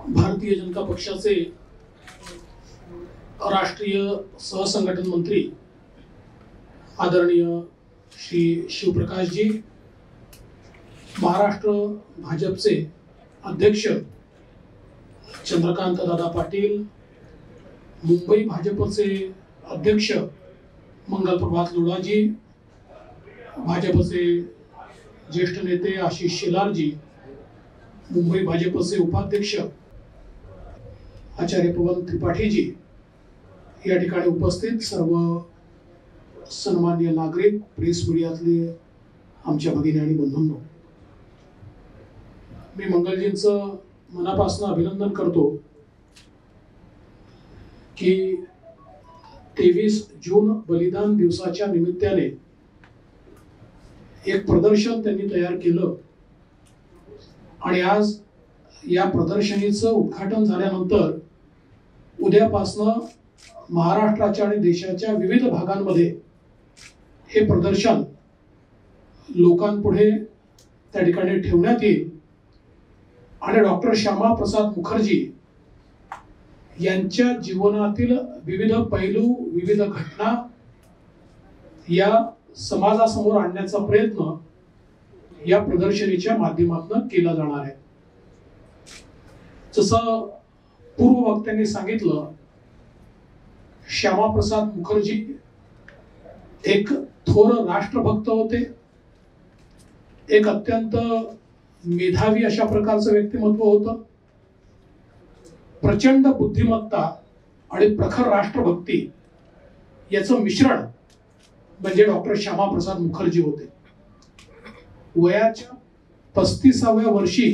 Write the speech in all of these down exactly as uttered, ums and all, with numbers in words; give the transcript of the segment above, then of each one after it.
भारतीय जनता पक्षाचे राष्ट्रीय सहसंघटन मंत्री आदरणीय श्री शिवप्रकाश जी, महाराष्ट्र भाजपचे अध्यक्ष चंद्रकांत दादा पाटील, मुंबई भाजपचे अध्यक्ष मंगल प्रभात लोढाजी, भाजपचे ज्येष्ठ नेते आशिष शेलारजी, मुंबई भाजपचे उपाध्यक्ष आचार्य पवन त्रिपाठी जी, या ठिकाणी उपस्थित सर्व सन्माननीय नागरिक, प्रेस मीडियातले आमच्या भगिनी आणि बंधूंनो, मी मंगलजींचं मनापासून अभिनंदन करतो की तेवीस जून बलिदान दिवसाच्या निमित्ताने एक प्रदर्शन त्यांनी तयार केलं आणि आज या प्रदर्शनीचं उद्घाटन झाल्यानंतर उद्यापासून महाराष्ट्राच्या आणि देशाच्या विविध भागांमध्ये हे प्रदर्शन लोकांपुढे त्या ठिकाणी ठेवण्यात येईल आणि डॉक्टर श्यामा प्रसाद मुखर्जी यांच्या जीवनातील विविध पैलू, विविध घटना या समाजासमोर आणण्याचा प्रयत्न या प्रदर्शनीच्या माध्यमातून केला जाणार आहे। जसं पूर्व वक्त्यांनी सांगितलं, श्यामाप्रसाद मुखर्जी एक थोर राष्ट्रभक्त होते, एक अत्यंत मेधावी अशा प्रकारचं व्यक्तिमत्व होतं। प्रचंड बुद्धिमत्ता आणि प्रखर राष्ट्रभक्ती याचं मिश्रण म्हणजे डॉक्टर श्यामाप्रसाद मुखर्जी होते। वयाच्या पस्तीसाव्या वर्षी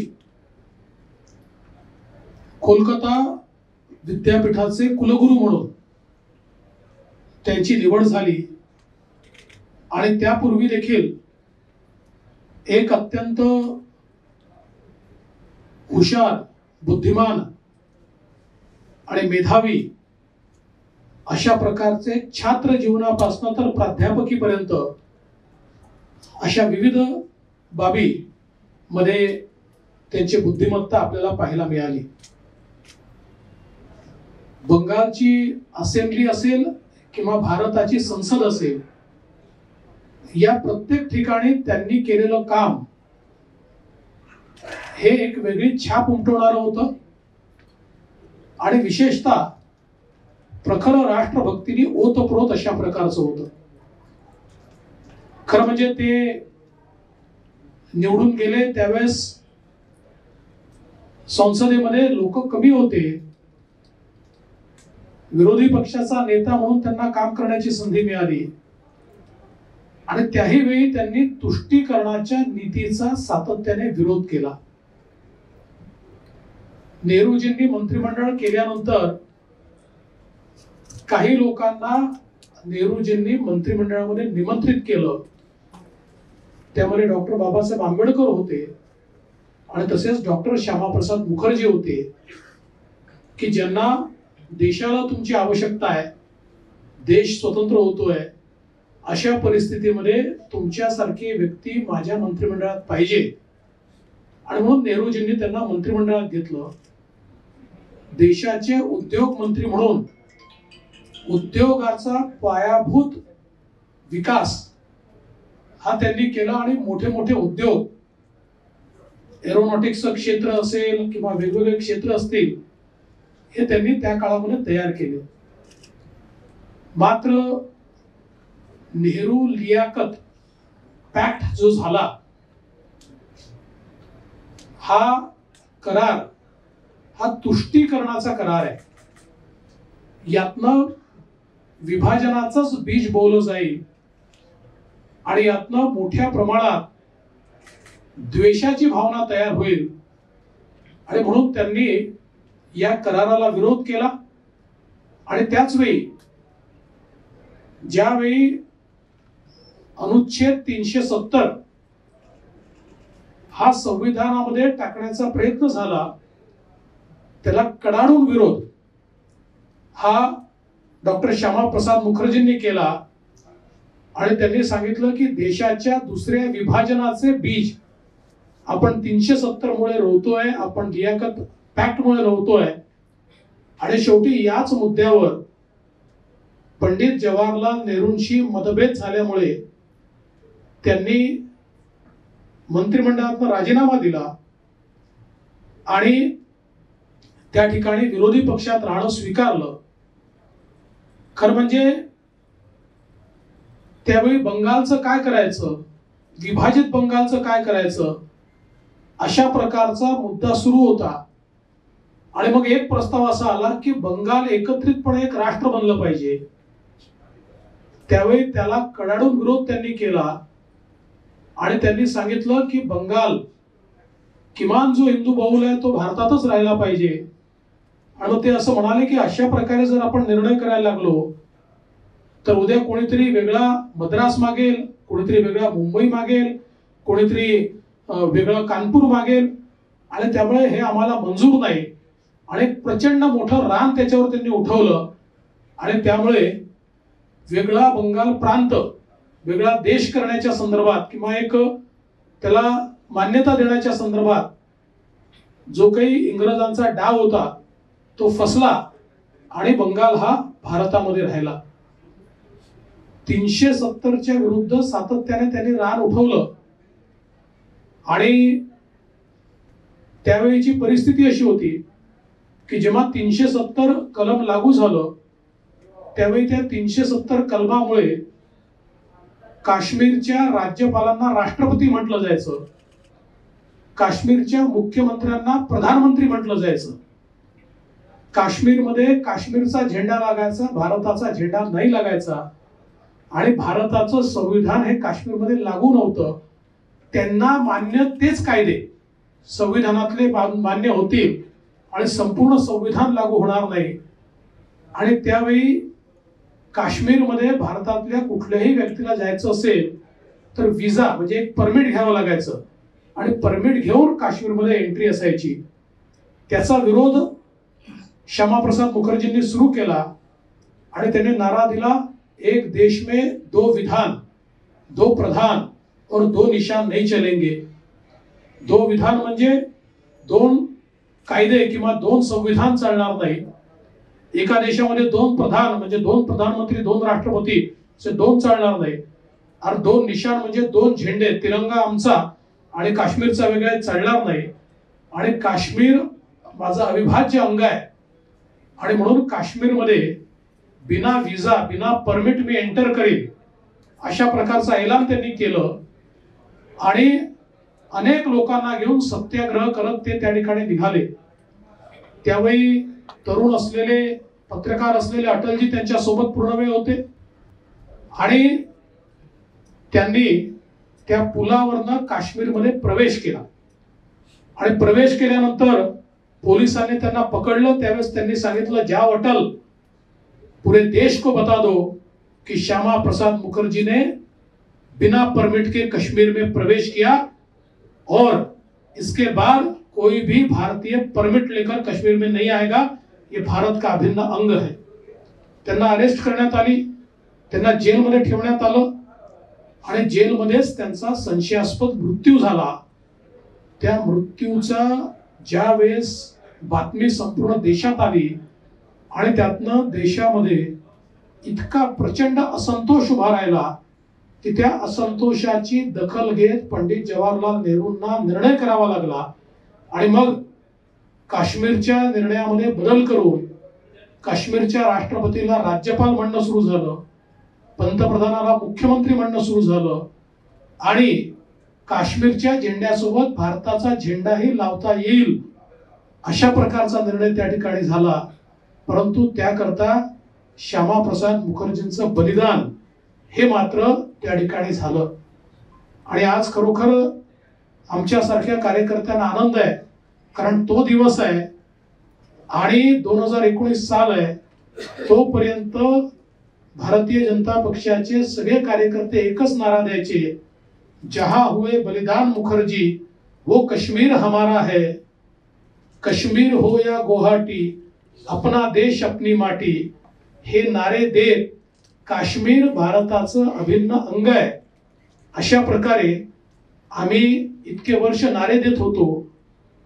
कोलकाता विद्यापीठाचे कुलगुरू म्हणून त्यांची निवड झाली आणि त्यापूर्वी देखील एक अत्यंत हुशार, बुद्धिमान आणि मेधावी अशा प्रकारचे छात्र जीवनापासून तर प्राध्यापकीपर्यंत अशा विविध बाबी मध्ये त्यांची बुद्धिमत्ता आपल्याला पाहायला मिळाली। बंगालची असेंब्ली असेल किंवा भारताची संसद असेल, या प्रत्येक ठिकाणी त्यांनी केलेलं काम हे एक वेगळी छाप उमटवणारं होतं आणि विशेषतः प्रखर राष्ट्रभक्तीने ओतप्रोत अशा प्रकारचं होतं। खरं म्हणजे ते निवडून गेले त्यावेळेस संसदेमध्ये लोक कमी होते, विरोधी पक्षाचा नेता म्हणून त्यांना काम करण्याची संधी मिळाली आणि त्याही वेळी त्यांनी तुष्टीकरणाच्या नीतीचा सातत्याने विरोध केला। नेहरूजींनी मंत्रिमंडळ केल्यानंतर काही लोकांना नेहरूजींनी मंत्रिमंडळामध्ये निमंत्रित केलं, त्यामध्ये डॉक्टर बाबासाहेब आंबेडकर होते आणि तसेच डॉक्टर श्यामाप्रसाद मुखर्जी होते की ज्यांना देशाला तुमची आवश्यकता आहे, देश स्वतंत्र होतोय, अशा परिस्थितीमध्ये तुमच्यासारखी व्यक्ती माझ्या मंत्रिमंडळात पाहिजे आणि म्हणून नेहरूजींनी त्यांना मंत्रिमंडळात घेतलं। देशाचे उद्योग मंत्री म्हणून उद्योगाचा पायाभूत विकास हा त्यांनी केला आणि मोठे मोठे उद्योग, एरोनॉटिक्सचं क्षेत्र असेल किंवा वेगवेगळे क्षेत्र असतील, हे त्यांनी त्या काळामध्ये तयार केले। मात्र नेहरू लियाकत पॅक्ट जो झाला, हा करार हा तुष्टीकरणाचा करार आहे। यातनं विभाजनाचंच बीज बोललं जाईल आणि यातनं मोठ्या प्रमाणात द्वेषाची भावना तयार होईल आणि म्हणून त्यांनी या कराराला विरोध केला आणि त्याच वेळी ज्यावेळी अनुच्छेद तीनशे सत्तर हा संविधानामध्ये टाकण्याचा प्रयत्न झाला, त्याला कडाडून विरोध हा डॉक्टर श्यामाप्रसाद मुखर्जींनी केला आणि त्यांनी सांगितलं की देशाच्या दुसऱ्या विभाजनाचे बीज आपण तीनशे सत्तर मुळे रोवतोय, आपण लियाकत पॅक्टमुळे नव्हतोय. आणि शेवटी याच मुद्द्यावर पंडित जवाहरलाल नेहरूंशी मतभेद झाल्यामुळे त्यांनी मंत्रिमंडळातून राजीनामा दिला आणि त्या ठिकाणी विरोधी पक्षात राहणं स्वीकारलं. खरं म्हणजे त्यावेळी बंगालचं काय करायचं, विभाजित बंगालचं काय करायचं, अशा प्रकारचा मुद्दा सुरू होता. आणि मग एक प्रस्ताव असा आला की बंगाल एकत्रितपणे एक राष्ट्र बनलं पाहिजे. त्यावेळी त्याला कडाडून विरोध त्यांनी केला आणि त्यांनी सांगितलं की बंगाल किमान जो हिंदू बहुल आहे तो भारतातच राहिला पाहिजे. आणि मग ते असं म्हणाले की अशा प्रकारे जर आपण निर्णय करायला लागलो तर उद्या कोणीतरी वेगळा मद्रास मागेल, कोणीतरी वेगळा मुंबई मागेल, कोणीतरी वेगळं कानपूर मागेल आणि त्यामुळे हे आम्हाला मंजूर नाही. आणि प्रचंड मोठं रान त्याच्यावर त्यांनी उठवलं आणि त्यामुळे वेगळा बंगाल प्रांत, वेगळा देश करण्याच्या संदर्भात किंवा एक त्याला मान्यता देण्याच्या संदर्भात जो काही इंग्रजांचा डाव होता तो फसला आणि बंगाल हा भारतामध्ये राहिला. तीनशे सत्तरच्या विरुद्ध सातत्याने त्यांनी रान उठवलं आणि त्यावेळीची परिस्थिती अशी होती की जेव्हा तीनशे सत्तर कलम लागू झालं त्यावेळी त्या तीनशे सत्तर कलमामुळे काश्मीरच्या राज्यपालांना राष्ट्रपती म्हटलं जायचं, काश्मीरच्या मुख्यमंत्र्यांना प्रधानमंत्री म्हटलं जायचं, काश्मीरमध्ये काश्मीरचा झेंडा लागायचा, भारताचा झेंडा नाही लागायचा आणि भारताचं संविधान हे काश्मीरमध्ये लागू नव्हतं. त्यांना मान्य तेच कायदे संविधानातले मान्य होतील आणि संपूर्ण संविधान लागू होणार नाही. आणि त्यावेळी काश्मीरमध्ये भारतातल्या कुठल्याही व्यक्तीला जायचं असेल तर विजा म्हणजे एक परमिट घ्यावं लागायचं आणि परमिट घेऊन काश्मीरमध्ये एंट्री असायची. त्याचा विरोध श्यामाप्रसाद मुखर्जींनी सुरू केला आणि त्यांनी नारा दिला, एक देश में दो विधान, दो प्रधान और दो निशान नहीं चलेंगे. दो विधान म्हणजे दोन कायदे किंवा दोन संविधान चालणार नाही. एका देशामध्ये दोन प्रधान म्हणजे दोन प्रधानमंत्री, दोन राष्ट्रपती असे दोन चालणार नाही. आणि दोन निशान म्हणजे दोन झेंडे, तिरंगा आमचा आणि काश्मीरचा वेगळा चालणार नाही. आणि काश्मीर माझं अविभाज्य अंग आहे आणि म्हणून काश्मीरमध्ये बिना विजा, बिना परमिट मी एंटर करेन अशा प्रकारचा ऐलान त्यांनी केलं. आणि अनेक लोकांना घेऊन सत्याग्रह करत ते त्या ठिकाणी निघाले. त्यावेळी तरुण असलेले, पत्रकार असलेले अटलजी त्यांच्या सोबत पूर्ण वेळ होते आणि त्यांनी त्या पुलावरनं काश्मीरमध्ये प्रवेश केला. आणि प्रवेश केल्यानंतर पोलिसांनी त्यांना पकडलं. त्यावेळेस त्यांनी सांगितलं, जाओ अटल, पूरे देश को बता दो कि श्यामा प्रसाद मुखर्जी ने बिना परमिट के कश्मीर में प्रवेश किया और इसके बाद कोई भी भारतीय परमिट लेकर कश्मीर में नहीं आएगा, ये भारत का अभिन्न अंग है. त्यांना अरेस्ट करण्यात आली, त्यांना जेलमध्ये ठेवण्यात आलं आणि जेलमध्येच त्यांचा संशयास्पद मृत्यू झाला. त्या मृत्यूचा ज्या वेळेस बातमी संपूर्ण देशात आली आणि त्यातनं देशामध्ये इतका प्रचंड असंतोष उभा राहिला की त्या असंतोषाची दखल घेत पंडित जवाहरलाल नेहरूंना निर्णय करावा लागला. आणि मग काश्मीरच्या निर्णयामध्ये बदल करून काश्मीरच्या राष्ट्रपतीला राज्यपाल म्हणणं सुरू झालं, पंतप्रधानाला मुख्यमंत्री म्हणणं सुरू झालं आणि काश्मीरच्या झेंड्यासोबत भारताचा झेंडाही लावता येईल अशा प्रकारचा निर्णय त्या ठिकाणी झाला. परंतु त्याकरता श्यामाप्रसाद मुखर्जींचं बलिदान हे मात्र त्या ठिकाणी झालं. आणि आज खरोखर आमच्यासारख्या कार्यकर्त्यांना आनंद आहे, कारण तो दिवस आहे आणि दोन हजार एकोणीस साल आहे. तोपर्यंत भारतीय जनता पक्षाचे सगळे कार्यकर्ते एकच नारा द्यायचे, जहां हुए बलिदान मुखर्जी वो कश्मीर हमारा है, कश्मीर हो या गुवाहाटी अपना देश अपनी माटी. हे नारे देत काश्मीर भारताचं अभिन्न अंग आहे अशा प्रकारे आम्ही इतके वर्ष नारे देत होतो.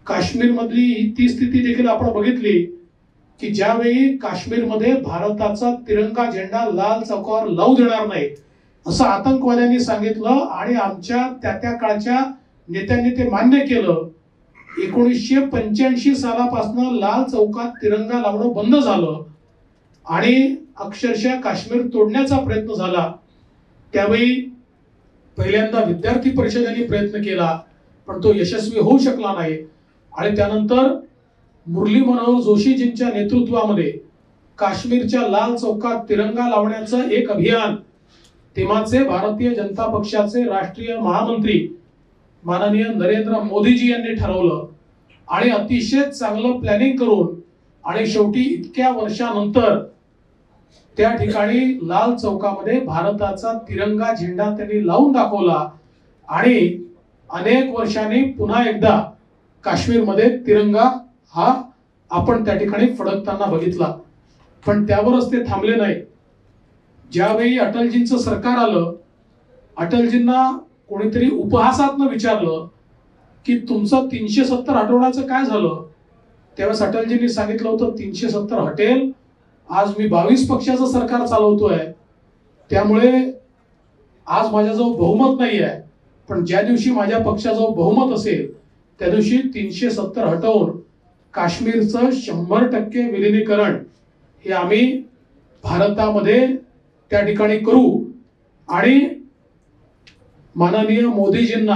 काश्मीरमधली ही ती स्थिती देखील आपण बघितली की ज्यावेळी काश्मीरमध्ये भारताचा तिरंगा झेंडा लाल चौकावर लावू देणार नाही असं आतंकवाद्यांनी सांगितलं आणि आमच्या त्या त्या काळच्या नेत्यांनी ते मान्य केलं. एकोणीसशे पंच्याऐंशी सालापासून लाल चौकात तिरंगा लावणं बंद झालं आणि अक्षरशः काश्मीर तोडण्याचा प्रयत्न झाला. त्यावेळी पहिल्यांदा विद्यार्थी परिषदेने प्रयत्न केला पण तो यशस्वी होऊ शकला नाही आणि त्यानंतर मुरली मनोहर जोशीजींच्या नेतृत्वामध्ये काश्मीरच्या लाल चौकात तिरंगा लावण्याचं एक अभियान तेव्हाचे भारतीय जनता पक्षाचे राष्ट्रीय महामंत्री माननीय नरेंद्र मोदीजी यांनी ठरवलं आणि अतिशय चांगलं प्लॅनिंग करून आणि शेवटी इतक्या वर्षानंतर त्या ठिकाणी लाल चौकामध्ये भारताचा तिरंगा झेंडा त्यांनी लावून दाखवला आणि अनेक वर्षांनी पुन्हा एकदा काश्मीरमध्ये तिरंगा हा आपण त्या ठिकाणी फडकताना बघितला. पण त्यावरच ते थांबले नाही. ज्यावेळी अटलजींचं सरकार आलं, अटलजींना कोणीतरी उपहासातनं विचारलं की तुमचं तीनशे सत्तर हटवण्याचं काय झालं. त्यावेळेस अटलजींनी सांगितलं होतं तीनशे सत्तर हटेल, आज मी बावीस पक्षाचं सरकार चालवतोय त्यामुळे आज माझ्याजवळ बहुमत नाही आहे, पण ज्या दिवशी माझ्या पक्षाजवळ बहुमत असेल त्या दिवशी तीनशे सत्तर हटवून काश्मीरचं शंभर टक्के विलिनीकरण हे आम्ही भारतामध्ये त्या ठिकाणी करू. आणि माननीय मोदीजींना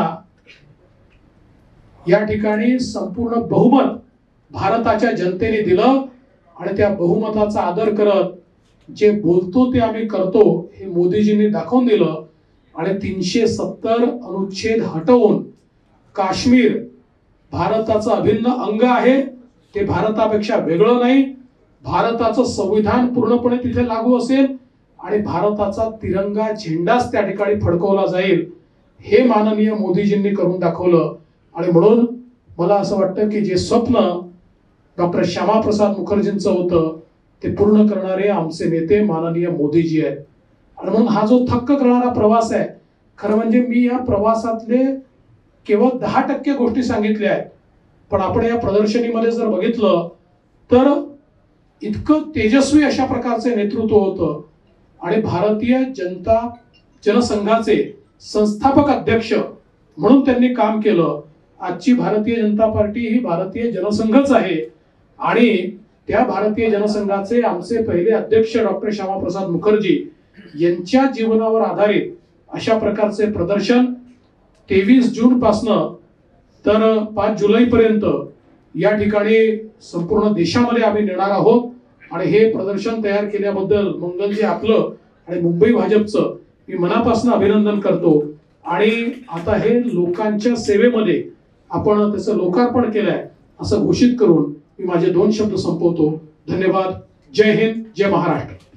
या ठिकाणी संपूर्ण बहुमत भारताच्या जनतेने दिलं आणि त्या बहुमताचा आदर करत जे बोलतो ते आम्ही करतो हे मोदीजींनी दाखवून दिलं आणि तीनशे सत्तर अनुच्छेद हटवून काश्मीर भारताचं अभिन्न अंग आहे. ते भारतापेक्षा वेगळं नाही. भारताचं संविधान पूर्णपणे तिथे लागू असेल आणि भारताचा तिरंगा झेंडाच त्या ठिकाणी फडकवला जाईल हे माननीय मोदीजींनी करून दाखवलं. आणि म्हणून मला असं वाटतं की जे स्वप्न डॉक्टर श्यामाप्रसाद मुखर्जींचं होतं ते पूर्ण करणारे आमचे नेते माननीय मोदीजी आहेत. आणि म्हणून हा जो थक्क करणारा प्रवास आहे, खरं म्हणजे मी या प्रवासातले केवळ दहा टक्के गोष्टी सांगितल्या आहेत, पण आपण या प्रदर्शनीमध्ये जर बघितलं तर इतकं तेजस्वी अशा प्रकारचे नेतृत्व होतं आणि भारतीय जनता जनसंघाचे संस्थापक अध्यक्ष म्हणून त्यांनी काम केलं. आजची भारतीय जनता पार्टी ही भारतीय जनसंघच आहे आणि त्या भारतीय जनसंघाचे आमचे पहिले अध्यक्ष डॉक्टर श्यामाप्रसाद मुखर्जी यांच्या जीवनावर आधारित अशा प्रकारचे प्रदर्शन तेवीस जून पासनं तर पाच जुलै पर्यंत या ठिकाणी संपूर्ण देशामध्ये आम्ही नेणार आहोत. आणि हे प्रदर्शन तयार केल्याबद्दल मंगलजी आपलं आणि मुंबई भाजपचं मी मनापासून अभिनंदन करतो. आणि आता हे लोकांच्या सेवेमध्ये आपण त्याचं लोकार्पण केलंय असं घोषित करून मी माझे दोन शब्द संपवतो. धन्यवाद. जय हिंद, जय महाराष्ट्र.